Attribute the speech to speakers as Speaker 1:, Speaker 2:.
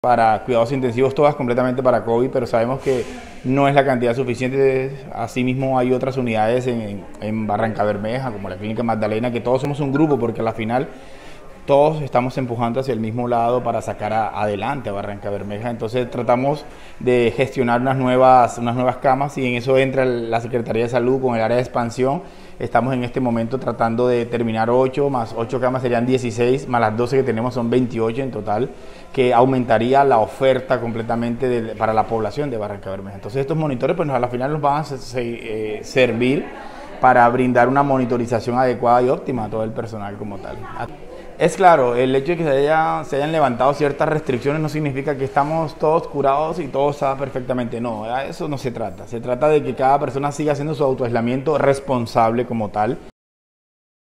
Speaker 1: para cuidados intensivos, todas completamente para COVID, pero sabemos que no es la cantidad suficiente. Asimismo, hay otras unidades en Barrancabermeja, como la Clínica Magdalena, que todos somos un grupo, porque a la final todos estamos empujando hacia el mismo lado para sacar adelante a Barrancabermeja. Entonces tratamos de gestionar unas nuevas camas, y en eso entra la Secretaría de Salud con el área de expansión. Estamos en este momento tratando de terminar 8, más 8 camas serían 16, más las 12 que tenemos son 28 en total, que aumentaría la oferta completamente para la población de Barrancabermeja. Entonces estos monitores pues a la final nos van a servir para brindar una monitorización adecuada y óptima a todo el personal como tal. Es claro, el hecho de que se hayan levantado ciertas restricciones no significa que estamos todos curados y todo está perfectamente. No, a eso no se trata. Se trata de que cada persona siga haciendo su autoaislamiento responsable como tal.